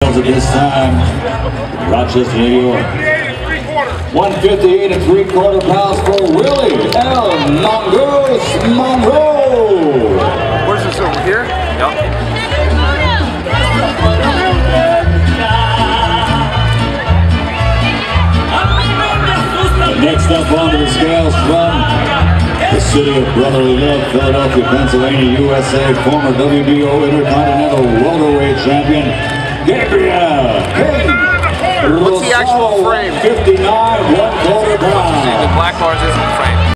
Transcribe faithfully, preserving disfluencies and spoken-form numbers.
scales at this time. Rochester, New York. one fifty-eight and three quarter pounds for Willie L. Monroe. Monroe. Where's this over here? Yep. Next up onto the scales from the city of brotherly love, Philadelphia, Pennsylvania, U S A, former W B O Intercontinental Welterweight Champion, Gabriel. What's the actual frame? fifty-nine, one quarter pound. The black bars isn't the frame.